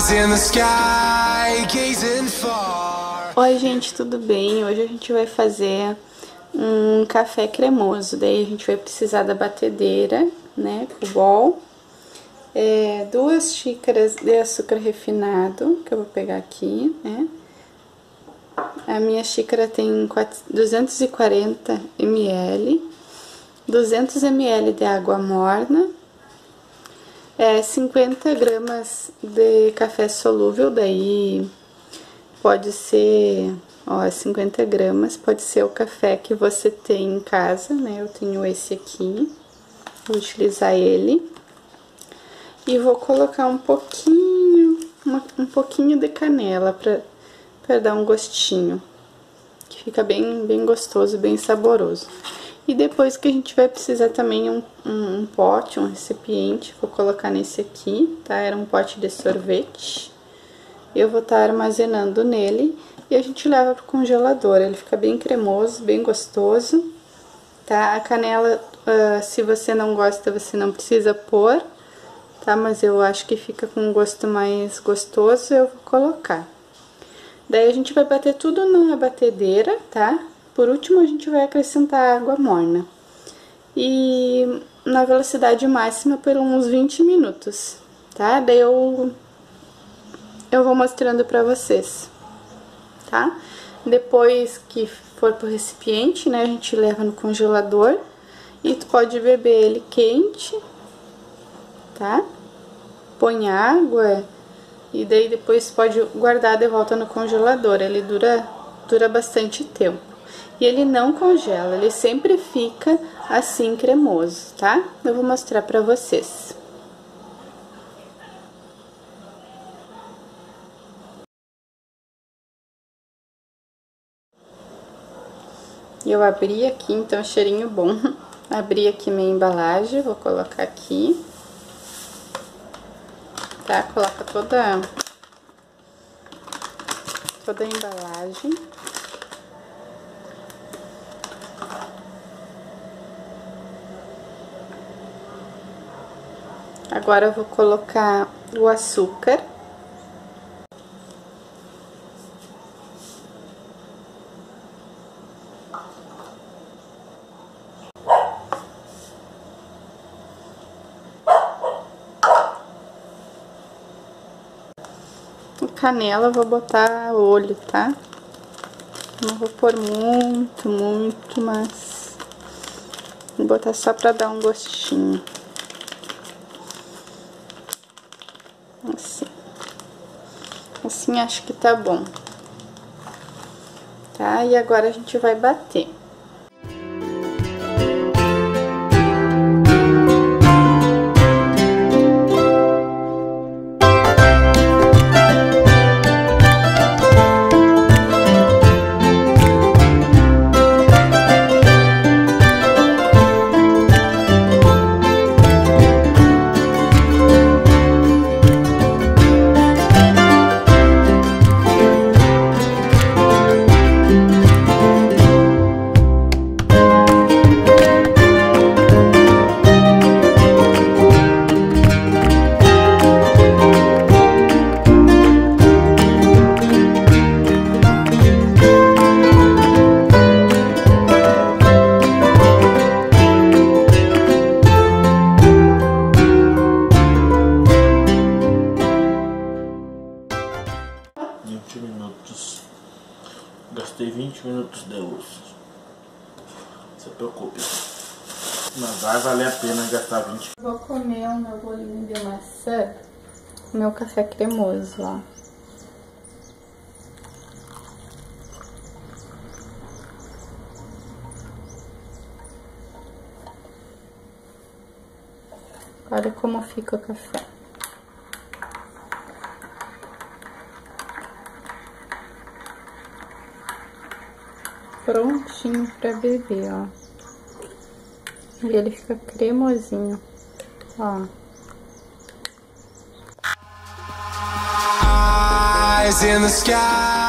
Oi gente, tudo bem? Hoje a gente vai fazer um café cremoso. Daí a gente vai precisar da batedeira, né, com bol, 2 xícaras de açúcar refinado, que eu vou pegar aqui, né. A minha xícara tem 240 ml, 200 ml de água morna, 50 gramas de café solúvel, daí pode ser, ó, 50 gramas, pode ser o café que você tem em casa, né? Eu tenho esse aqui, vou utilizar ele. E vou colocar um pouquinho de canela pra dar um gostinho, que fica bem gostoso, bem saboroso. E depois que a gente vai precisar também um pote, um recipiente, vou colocar nesse aqui, tá? Era um pote de sorvete. Eu vou estar armazenando nele e a gente leva pro congelador. Ele fica bem cremoso, bem gostoso, tá? A canela, se você não gosta, você não precisa pôr, tá? Mas eu acho que fica com um gosto mais gostoso, eu vou colocar. Daí a gente vai bater tudo na batedeira, tá? Por último, a gente vai acrescentar água morna. E na velocidade máxima por uns 20 minutos, tá? Daí eu vou mostrando pra vocês, tá? Depois que for pro recipiente, né, a gente leva no congelador e tu pode beber ele quente, tá? Põe água e daí depois pode guardar de volta no congelador. Ele dura bastante tempo. E ele não congela, ele sempre fica assim cremoso, tá? Eu vou mostrar pra vocês. Eu abri aqui, então, cheirinho bom. Abri aqui minha embalagem, vou colocar aqui. Tá? Coloca toda a embalagem. Agora eu vou colocar o açúcar. Canela eu vou botar olho, tá? Não vou pôr muito, mas vou botar só pra dar um gostinho. Assim acho que tá bom, tá? E agora a gente vai bater. Gastei 20 minutos de uso. Não se preocupe. Mas vai valer a pena gastar 20. Vou comer o meu bolinho de maçã, meu café cremoso, ó. Olha como fica o café. Prontinho pra beber, ó. E ele fica cremosinho, ó. Eyes in the sky.